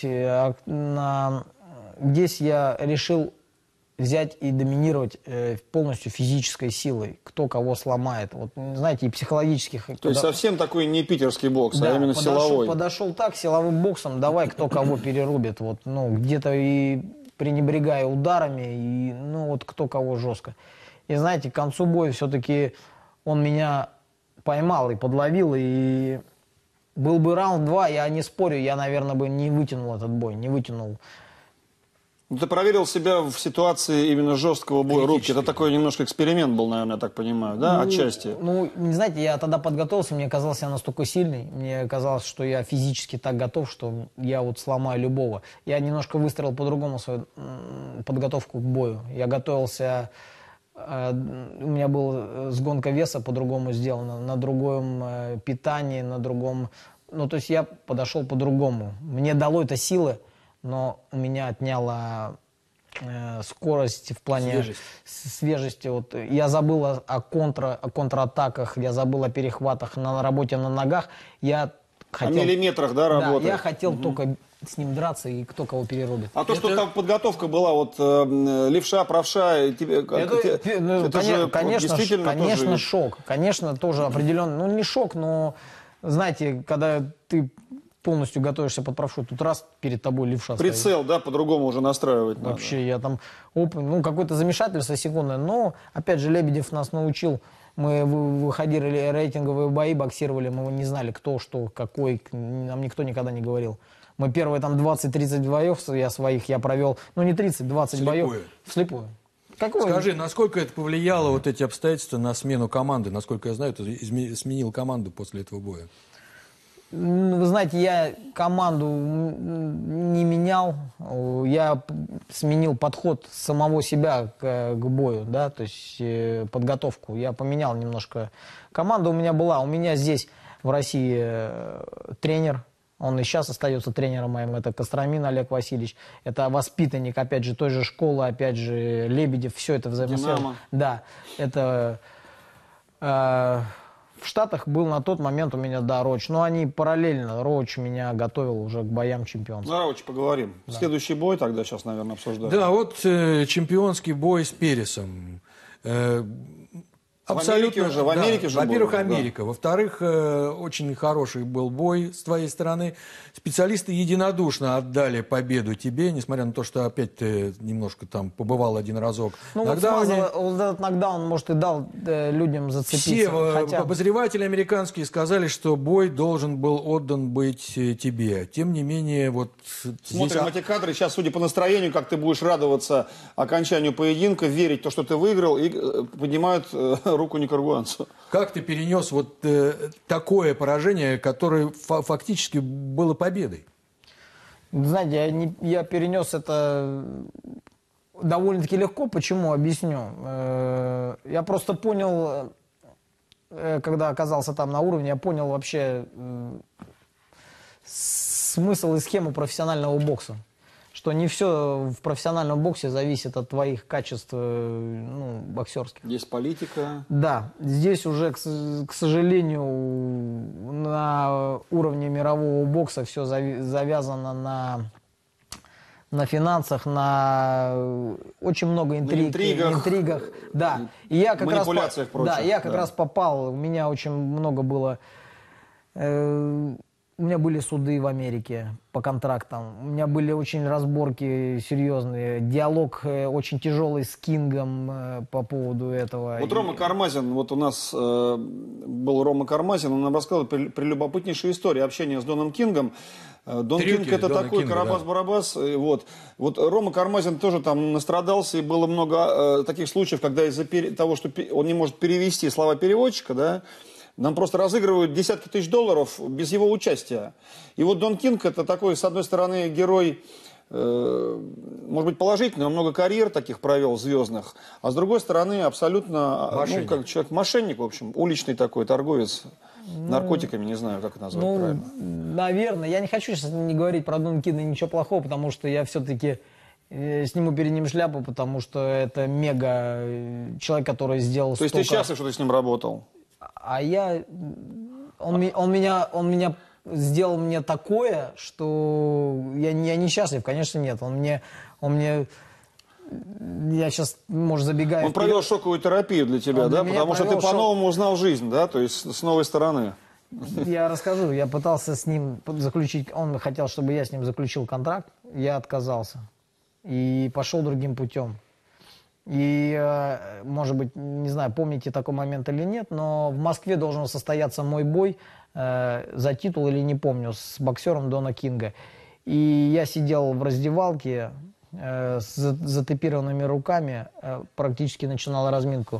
Здесь я решил взять и доминировать полностью физической силой, кто кого сломает. Вот, знаете, и психологических... То есть совсем такой не питерский бокс, Да, а именно силовой. Подошел так, силовым боксом, давай кто кого перерубит. Вот, ну, где-то и пренебрегая ударами, и, ну, вот кто кого жестко. И знаете, к концу боя все-таки он меня поймал и подловил, и был бы раунд 2, я не спорю, я, наверное, бы не вытянул этот бой, не вытянул. Ну, ты проверил себя в ситуации именно жесткого боя рубки. Это такой немножко эксперимент был, наверное, я так понимаю, да, отчасти? Ну, не знаете, я тогда подготовился, мне казалось, я настолько сильный, мне казалось, что я физически так готов, что я вот сломаю любого. Я немножко выстроил по-другому свою подготовку к бою. Я готовился, у меня была сгонка веса по-другому сделана, на другом питании, на другом... Ну, то есть я подошел по-другому. Мне дало это силы, но у меня отняло скорость в плане свежести. Вот, я забыл о контратаках, я забыл о перехватах, на работе на ногах. Я хотел, о миллиметрах, да, работать? Да, я хотел только с ним драться и кто кого перерубит. А то, что там подготовка была, вот левша, правша, тебе, это же конечно, шок. Конечно, тоже определенно, ну не шок, но знаете, когда ты полностью готовишься под правшу, тут раз перед тобой левша прицел, стоит. да, по-другому уже настраивать надо. Вообще, я там, ну, какое-то замешательство секундное, но, опять же, Лебедев нас научил, мы выходили рейтинговые бои, боксировали, мы не знали, кто, что, какой, нам никто никогда не говорил. Мы первые там 20-30 боев я провел, ну не 30-20 боев. Вслепую. Скажи, насколько это повлияло, вот эти обстоятельства, на смену команды? Насколько я знаю, ты сменил команду после этого боя. Вы знаете, я команду не менял, я сменил подход самого себя к бою, да, то есть подготовку. Я поменял немножко. Команда у меня была, у меня здесь в России тренер, он и сейчас остается тренером моим, это Костромин Олег Васильевич, это воспитанник, опять же, той же школы, опять же, Лебедев, все это взаимосвязано. Да, это... В Штатах был на тот момент у меня, да, Роч. Но они параллельно. Роч меня готовил уже к боям чемпионства. Ну, Роч, поговорим. Да. Следующий бой тогда сейчас, наверное, обсуждаем. Да, вот чемпионский бой с Пересом. Абсолютно. В Америке же Во-первых, был, Америка. Да. Во-вторых, очень хороший был бой с твоей стороны. Специалисты единодушно отдали победу тебе, несмотря на то, что опять ты немножко там побывал один разок. Ну, вот этот нокдаун, может, и дал людям зацепиться. Все обозреватели американские сказали, что бой должен был отдан быть тебе. Тем не менее, вот... Смотрим эти кадры. Сейчас, судя по настроению, как ты будешь радоваться окончанию поединка, верить в то, что ты выиграл, и поднимают руку никарагуанцу. Как ты перенес вот такое поражение, которое фактически было победой? Знаете, я перенес это довольно-таки легко. Почему? Объясню. Я просто понял, когда оказался там на уровне, я понял вообще смысл и схему профессионального бокса. Что не все в профессиональном боксе зависит от твоих качеств, ну, боксерских. Есть политика. Да, здесь уже, к сожалению, на уровне мирового бокса все завязано на финансах, на очень много интригах. Да. И я как манипуляциях прочих. Да, я как раз попал, у меня очень много было... У меня были суды в Америке по контрактам, у меня были очень разборки серьезные, диалог очень тяжелый с Кингом по поводу этого. Вот Рома Кармазин, вот у нас был Рома Кармазин, он нам рассказал прелюбопытнейшую историю общения с Доном Кингом. Дон Кинг это такой Карабас-Барабас. Да. Вот Рома Кармазин тоже там настрадался, и было много таких случаев, когда из-за того, что он не может перевести слова переводчика, да, Нам просто разыгрывают десятки тысяч долларов без его участия. И вот Дон Кинг это такой, с одной стороны, герой, может быть, положительный, он много карьер таких провел звездных, а с другой стороны, абсолютно, ну, как человек, мошенник, в общем, уличный такой, торговец наркотиками, не знаю, как это назвать правильно. Наверное. Я не хочу сейчас не говорить про Дон Кинга ничего плохого, потому что я все-таки сниму перед ним шляпу, потому что это мега человек, который сделал То есть ты счастлив, что ты с ним работал? А я... Он меня сделал мне такое, что я не счастлив, конечно, нет. Он мне... Я сейчас, может, забегаю... Он провел шоковую терапию для тебя, да? Потому что ты по-новому узнал жизнь, да? То есть с новой стороны. Я расскажу. Я пытался с ним заключить... Он хотел, чтобы я с ним заключил контракт. Я отказался. И пошел другим путем. И, может быть, не знаю, помните такой момент или нет, но в Москве должен состояться мой бой за титул, или не помню, с боксером Дона Кинга. И я сидел в раздевалке с затейпированными руками, практически начинал разминку.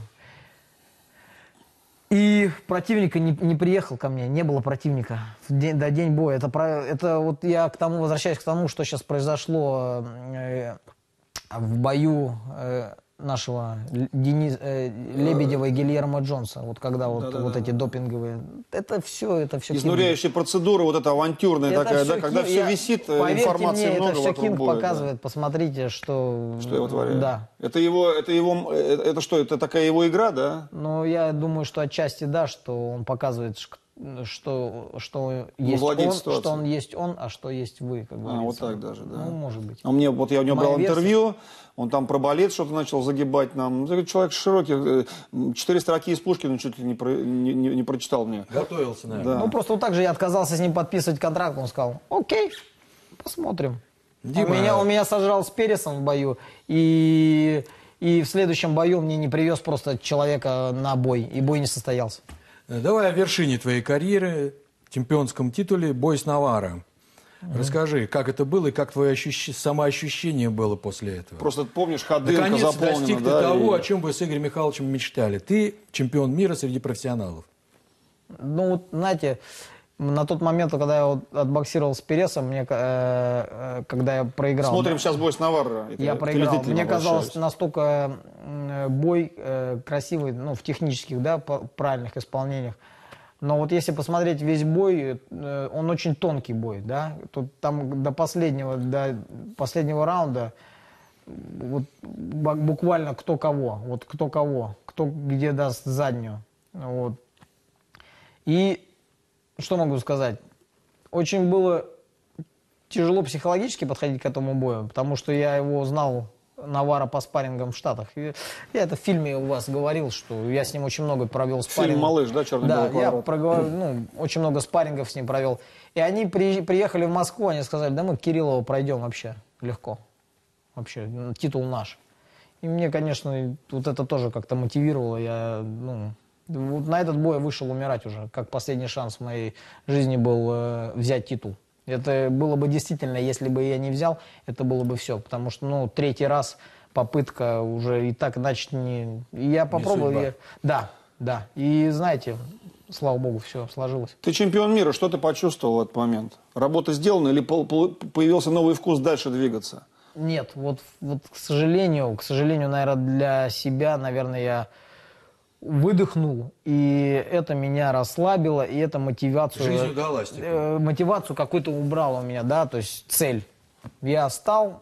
И противника не приехал ко мне, не было противника до день боя. Это вот я возвращаюсь к тому, что сейчас произошло в бою нашего Лебедева и Гильермо Джонса, вот когда вот эти допинговые, это все изнуряющие процедуры, вот эта авантюрная такая, да, когда все висит, информации много это все вокруг Кинг боя, показывает, да. Посмотрите, что я вытворяю. Да. Это что, это такая его игра, да? Ну, я думаю, что отчасти да, что он показывает, что есть он, есть он, а что есть вы, как говорится. Вот так даже, да. Ну, может быть. Я у него брал интервью, он там про балет что-то начал загибать нам. Человек широкий, 4 строки из Пушкина чуть ли не прочитал мне. Готовился, наверное. Да. Ну, просто вот так же я отказался с ним подписывать контракт, он сказал, окей, посмотрим. Дима... Он меня сожрал с Пересом в бою, и в следующем бою мне не привез просто человека на бой, и бой не состоялся. Давай о вершине твоей карьеры, чемпионском титуле, бой с Наварро. Расскажи, как это было и как твое самоощущение было после этого. Просто помнишь, ходынка наконец заполнена. Достиг ты того, о чем вы с Игорем Михайловичем мечтали. Ты чемпион мира среди профессионалов. Ну, вот, знаете, на тот момент, когда я отбоксировал с Пересом, когда я проиграл... Смотрим сейчас бой с Наварро. Я проиграл. Мне казалось, настолько бой красивый, ну, в технических, да, правильных исполнениях. Но вот если посмотреть весь бой, он очень тонкий бой, да. Тут там до последнего раунда вот, буквально кто кого, кто где даст заднюю. Вот. И что могу сказать? Очень было тяжело психологически подходить к этому бою, потому что я его знал, Наварро, по спаррингам в Штатах. Я это в фильме у вас говорил, что я с ним очень много провел спаррингов. Фильм «Малыш», да, черно-белый квадрат? Да, я очень много спаррингов с ним провел. И они приехали в Москву, они сказали, да мы Кириллова пройдем вообще легко. Вообще, титул наш. И мне, конечно, вот это тоже как-то мотивировало. Вот на этот бой я вышел умирать уже, как последний шанс в моей жизни был взять титул. Это было бы действительно, если бы я не взял, это было бы все. Потому что, третий раз попытка уже и так, значит, не... Я попробовал. Да. И знаете, слава богу, все сложилось. Ты чемпион мира, что ты почувствовал в этот момент? Работа сделана или появился новый вкус дальше двигаться? Нет, вот к сожалению, наверное, для себя, наверное, я выдохнул, и это меня расслабило, и это мотивацию... Жизнь удалась. Мотивацию какую-то убрала у меня, да, то есть цель. Я стал,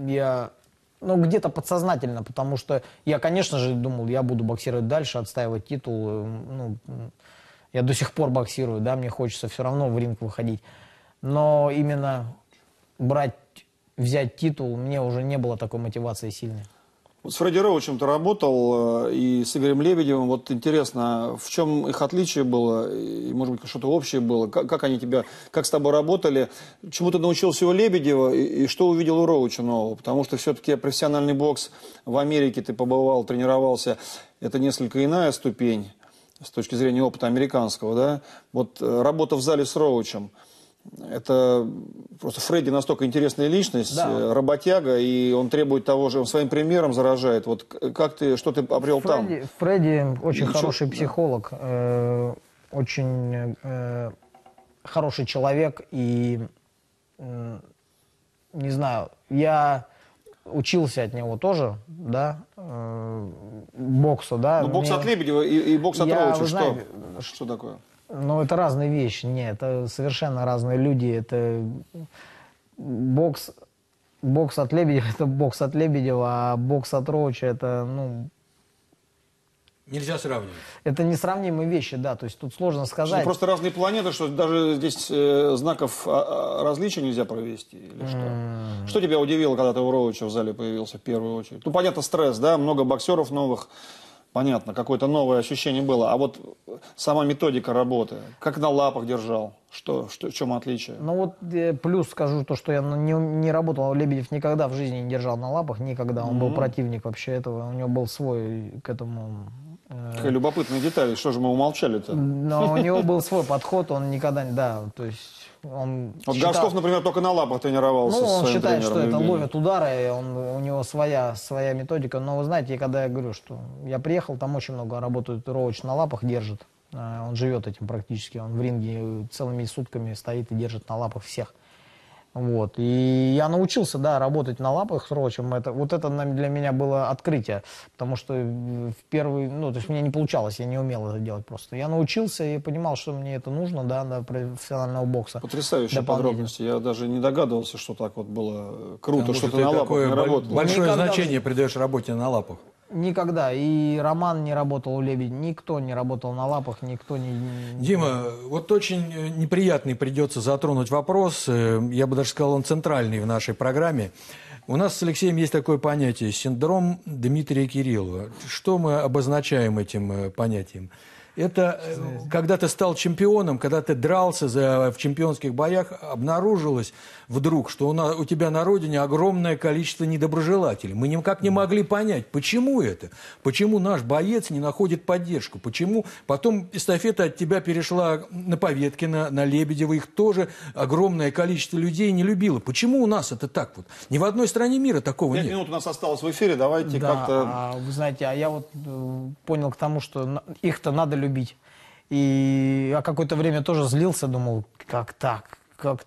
где-то подсознательно, потому что я, конечно же, думал, я буду боксировать дальше, отстаивать титул. Я до сих пор боксирую, да, мне хочется все равно в ринг выходить. Но именно взять титул, мне уже не было такой мотивации сильной. Вот с Фредди Роучем ты работал, и с Игорем Лебедевым. Вот интересно, в чем их отличие было, и, может быть, что-то общее было? Как с тобой работали? Чему ты научился у Лебедева, и что увидел у Роуча нового? Потому что все-таки профессиональный бокс в Америке ты побывал, тренировался. Это несколько иная ступень с точки зрения опыта американского, да? Вот работа в зале с Роучем. Это просто Фредди настолько интересная личность, да. Работяга, и он требует того же, он своим примером заражает. Вот что ты обрел там? Фредди очень хороший психолог. очень хороший человек. И, не знаю, я учился от него тоже, да, боксу, да. Ну, бокс от Лебедева и бокс от Ровича, что такое? Ну, это разные вещи. Нет, это совершенно разные люди. Это бокс от Лебедева, это бокс от Лебедева, а бокс от Ровича, это, ну... Нельзя сравнивать. Это несравнимые вещи, да, то есть тут сложно сказать. Просто разные планеты, что даже здесь знаков различия нельзя провести, или что? Что тебя удивило, когда ты у Ровича в зале появился в первую очередь? Ну, понятно, стресс, да, много боксеров новых, понятно, какое-то новое ощущение было. А вот сама методика работы, как на лапах держал, в чем отличие? Ну вот плюс скажу то, что я не работал, Лебедев никогда в жизни не держал на лапах, никогда. Он был противник вообще этого, у него был свой к этому... Какая любопытная деталь, что же мы умолчали-то? Но у него был свой подход, он никогда не... Да, то есть он вот считал... Горшков, например, только на лапах тренировался. Ну, с он своим считает, что тренером это Евгением. ловят удары, и у него своя методика. Но вы знаете, когда я говорю, что я приехал, там очень много работают, Рович на лапах держит. Он живет этим практически, он в ринге целыми сутками стоит и держит на лапах всех. Вот. И я научился, да, работать на лапах с Ровичем. Вот это для меня было открытие, потому что в первый, ну, то есть мне не получалось, я не умел это делать просто. Я научился и понимал, что мне это нужно, да, для профессионального бокса. Потрясающие подробности. Я даже не догадывался, что так вот было круто, что ты на лапах такое не работал. большое Никогда значение придаешь работе на лапах. Никогда. И Роман не работал у Лебедя, никто не работал на лапах, никто не... Дима, вот очень неприятный придется затронуть вопрос, я бы даже сказал, он центральный в нашей программе. У нас с Алексеем есть такое понятие – синдром Дмитрия Кириллова. Что мы обозначаем этим понятием? Это когда ты стал чемпионом, когда ты дрался в чемпионских боях, обнаружилось вдруг, что у тебя на родине огромное количество недоброжелателей. Мы никак не могли понять, почему это, почему наш боец не находит поддержку, почему потом эстафета от тебя перешла на Поветкина, на Лебедева, их тоже огромное количество людей не любило. Почему у нас это так вот? Ни в одной стране мира такого 5 нет. минут у нас осталось в эфире, давайте Да, как-то... вы знаете, а я вот понял к тому, что их-то надо любить. И я какое-то время тоже злился, думал, как так?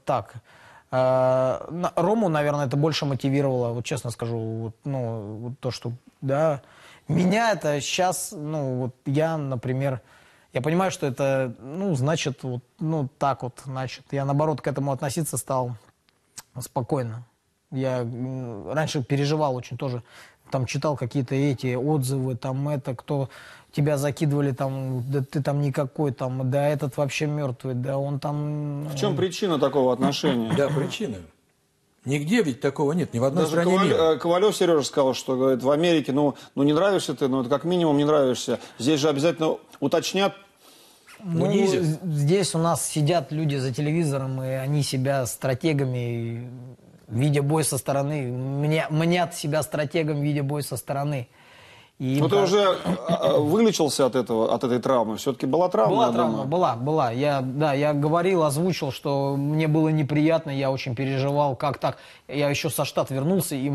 Рому, наверное, это больше мотивировало, вот честно скажу, вот, ну, вот то, что, да, меня это сейчас, ну, вот я, например, я понимаю, что это, ну, значит, вот, ну, так вот, значит, я, наоборот, к этому относиться стал спокойно. Я раньше переживал очень тоже, там читал какие-то эти отзывы, там это, кто тебя закидывали, там, да ты там никакой, там, да этот вообще мертвый, да он там... В чем причина такого отношения? Да, причина. Нигде ведь такого нет, ни в одной Даже стране мира. Ковалев Сережа сказал, что, говорит, в Америке, ну не нравишься ты, ну это как минимум не нравишься. Здесь же обязательно уточнят. Ну, унизят. здесь у нас сидят люди за телевизором, и они себя стратегами, видя бой со стороны, мнят себя стратегом, видя бой со стороны. И Ну ты уже вылечился от этой травмы? Все-таки была травма? Была я травма, думаю? была. Я говорил, озвучил, что мне было неприятно, я очень переживал, как так. Я еще со Штат вернулся, и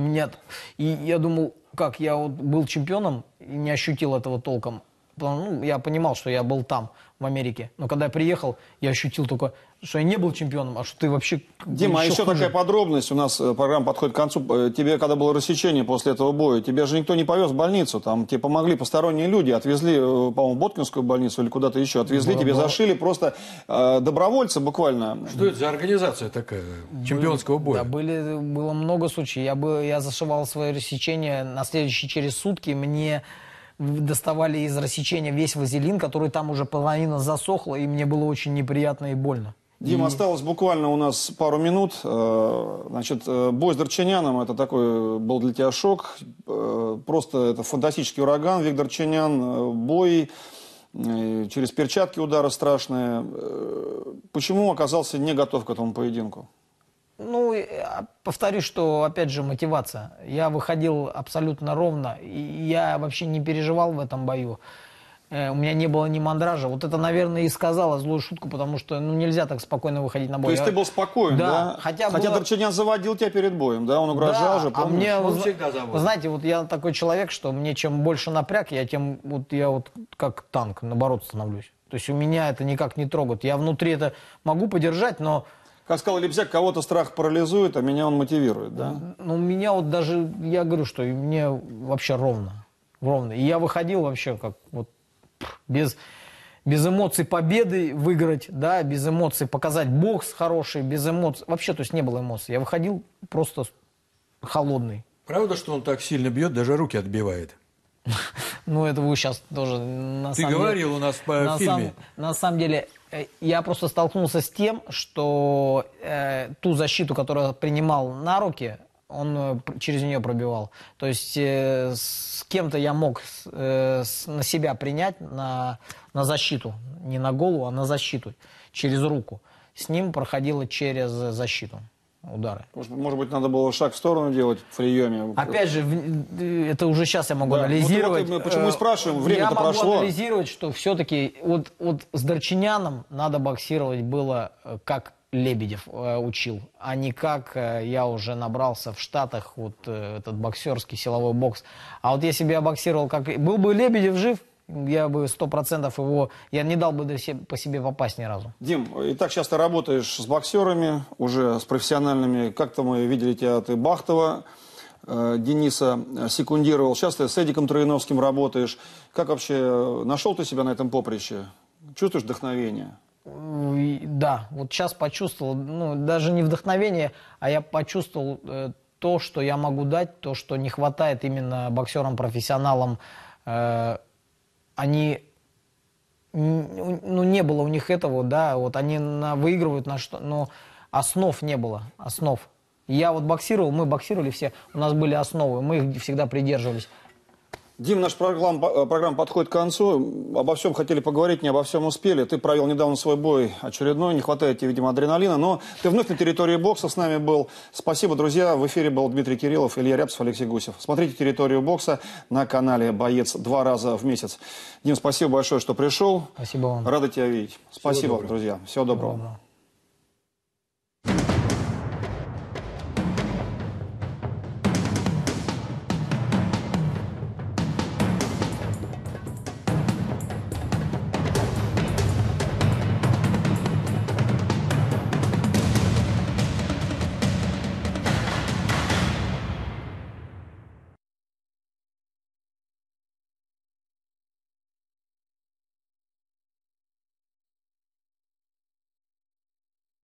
я думал, как, я вот был чемпионом и не ощутил этого толком. Ну, я понимал, что я был там, в Америке. Но когда я приехал, я ощутил только, что я не был чемпионом, а что ты вообще... Дима, а еще хуже. такая подробность, у нас программа подходит к концу. Тебе, когда было рассечение после этого боя, тебя же никто не повез в больницу, там тебе помогли посторонние люди, отвезли, по-моему, в Боткинскую больницу или куда-то еще, отвезли, тебе зашили просто добровольцы буквально. Что это за организация такая чемпионского боя? Да, было много случаев. Я зашивал свои рассечения, на следующие через сутки мне доставали из рассечения весь вазелин, который там уже половина засохла, и мне было очень неприятно и больно. Дима, осталось буквально у нас пару минут. Значит, бой с Дарчаняном, это такой был для тебя шок. Просто это фантастический ураган. Вик Дарчанян, бой, через перчатки удары страшные. Почему оказался не готов к этому поединку? Ну, повторюсь, что, опять же, мотивация. Я выходил абсолютно ровно, и я вообще не переживал в этом бою. У меня не было ни мандража. Вот это, наверное, и сказала злую шутку, потому что нельзя так спокойно выходить на бой. То есть ты был спокоен, да? Хотя Дарчанян заводил тебя перед боем, да? Он угрожал же, помнишь? мне, Он всегда заводит. вы знаете, вот я такой человек, что мне чем больше напряг, я как танк, наоборот, становлюсь. То есть у меня это никак не трогает. Я внутри это могу подержать, но... Как сказал Лебзяк, кого-то страх парализует, а меня он мотивирует, да? Ну, меня вот даже, я говорю, что мне вообще ровно. Ровно. И я выходил вообще как вот без эмоций победы выиграть, да, без эмоций показать бокс хороший, без эмоций. Вообще, то есть не было эмоций. Я выходил просто холодный. Правда, что он так сильно бьет, даже руки отбивает? Ну, это вы сейчас тоже... Ты говорил у нас в фильме. На самом деле, я просто столкнулся с тем, что ту защиту, которую принимал на руки, он через нее пробивал. То есть с кем-то я мог на себя принять на защиту. Не на голову, а на защиту. Через руку. С ним проходило через защиту удары. Может быть, надо было шаг в сторону делать в приеме. Опять же, это уже сейчас я могу анализировать. Вот почему и спрашиваем, время-то прошло. Я могу анализировать, что все-таки вот с Дорчиняном надо боксировать было, как Лебедев учил, а не как я уже набрался в Штатах, вот этот боксерский силовой бокс. А вот если бы я боксировал, как... Был бы Лебедев жив, я бы 100% его... Я не дал бы по себе попасть ни разу. Дим, и так часто работаешь с боксерами, уже с профессиональными. Как-то мы видели тебя, ты Бахтова, Дениса секундировал. Сейчас ты с Эдиком Троиновским работаешь. Как вообще нашел ты себя на этом поприще? Чувствуешь вдохновение? Да, вот сейчас почувствовал, ну, даже не вдохновение, а я почувствовал то, что я могу дать, то, что не хватает именно боксерам-профессионалам. Они, ну, не было у них этого, да, вот они выигрывают на что, но основ не было, основ. Я вот боксировал, мы боксировали все, у нас были основы, мы их всегда придерживались. Дим, наш программа подходит к концу. Обо всем хотели поговорить, не обо всем успели. Ты провел недавно свой бой очередной, не хватает тебе, видимо, адреналина, но ты вновь на территории бокса с нами был. Спасибо, друзья. В эфире был Дмитрий Кириллов, Илья Рябцев, Алексей Гусев. Смотрите территорию бокса на канале «Боец» 2 раза в месяц. Дим, спасибо большое, что пришел. Спасибо вам. Рады тебя видеть. Спасибо, друзья. Всего доброго.